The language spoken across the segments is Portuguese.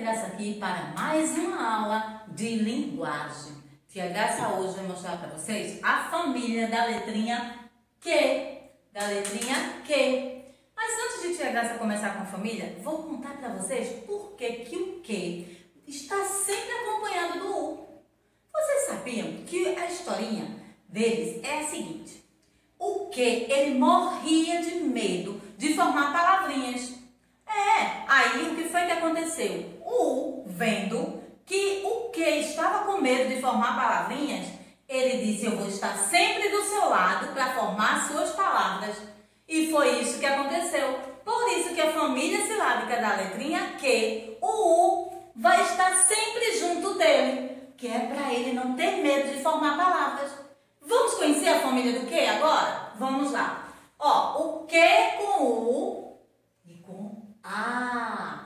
Graça aqui para mais uma aula de linguagem. Tia Graça hoje vai mostrar para vocês a família da letrinha Q. Da letrinha Q. Mas antes de Tia Graça começar com a família, vou contar para vocês por que o Q está sempre acompanhado do U. Vocês sabiam que a historinha deles é a seguinte. O Q, ele morria de medo de formar palavrinhas. Aí o que foi que aconteceu? O U, vendo que o Q estava com medo de formar palavrinhas, ele disse, eu vou estar sempre do seu lado para formar suas palavras. E foi isso que aconteceu. Por isso que a família silábica da letrinha Q, o U vai estar sempre junto dele, que é para ele não ter medo de formar palavras. Vamos conhecer a família do Q agora? Vamos lá. Ó, o Q com U e com A.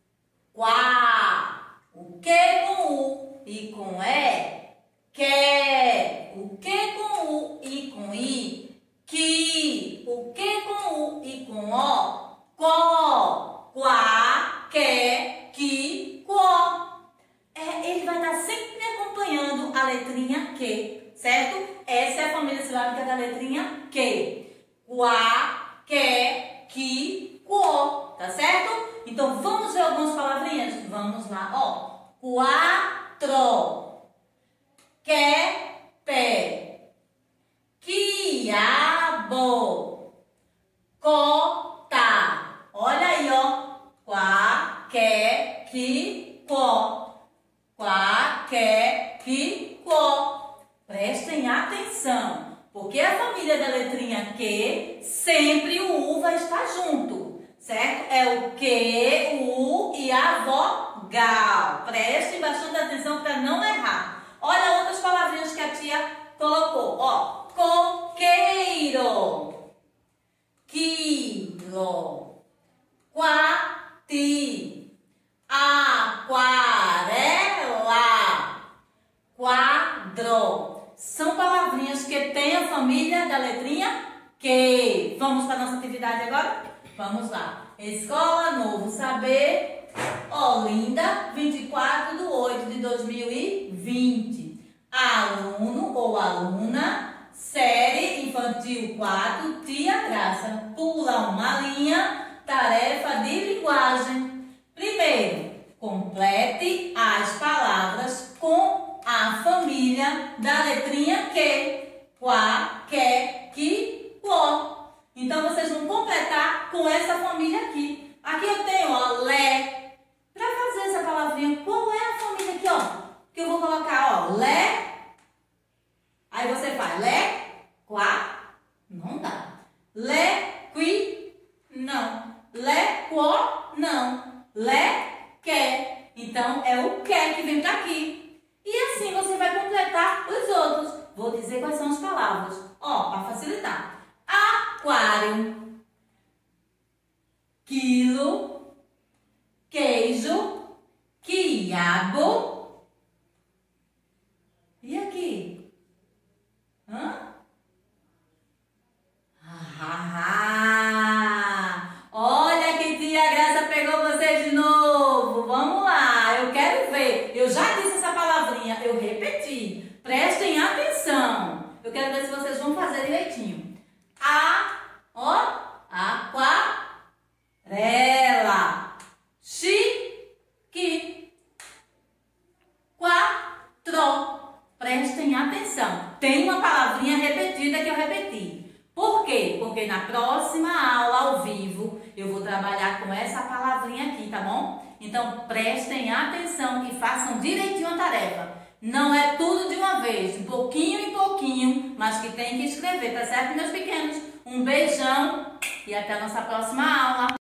Quá. O Q com U e com E. Que. O Q com U e com I. Que. O Q com U e com O. Có. Quá. Que. Que. Có. Ele vai estar sempre acompanhando a letrinha Q, certo? Essa é a família silábica da letrinha Q. Quá, que, que, quo, tá certo? Então, vamos ver algumas palavrinhas? Vamos lá, ó. Quatro. Que, pé. Quiabo. Cota. Olha aí, ó. Quá, que, quo. Quá, que, quo. Prestem atenção, porque a família da letrinha Q, sempre o U vai estar junto, certo? É o Q, o U e a vogal. Prestem bastante atenção para não errar. Olha outras palavrinhas que a tia colocou, ó. Coqueiro, quilo, quati, aquarela, quadro. São palavrinhas que têm a família da letrinha Q. Vamos para a nossa atividade agora? Vamos lá. Escola Novo Saber, Olinda, 24/8/2020. Aluno ou aluna, série infantil 4, Tia Graça. Pula uma linha, tarefa de linguagem. Primeiro, complete as palavras com a família da letrinha Q. Quá, que, quo. Então, vocês vão completar com essa família aqui. Aqui eu tenho, ó, lé. Para fazer essa palavrinha, qual é a família aqui, ó? Que eu vou colocar, ó, lé. Aí você faz lé, quá, não dá. Lé, qui, não. Lé, quo, não. Lé, que. Então, é o que vem para aqui. E assim você vai completar os outros. Vou dizer quais são as palavras. Ó, para facilitar. Aquário, quilo, queijo, quiabo. E aqui? Olha que Tia Graça pegou vocês de novo. Vamos lá, eu quero ver. Eu já disse essa palavrinha, eu repeti. Prestem atenção. Eu quero ver se vocês vão fazer direitinho. Aquarela. Chique. Quatro. Prestem atenção. Tem uma palavrinha repetida que eu repeti. Por quê? Porque na próxima aula ao vivo eu vou trabalhar com essa palavrinha aqui, tá bom? Então prestem atenção e façam direitinho a tarefa. Não é tudo de uma vez, um pouquinho em pouquinho, mas que tem que escrever, tá certo, meus pequenos? Um beijão e até a nossa próxima aula.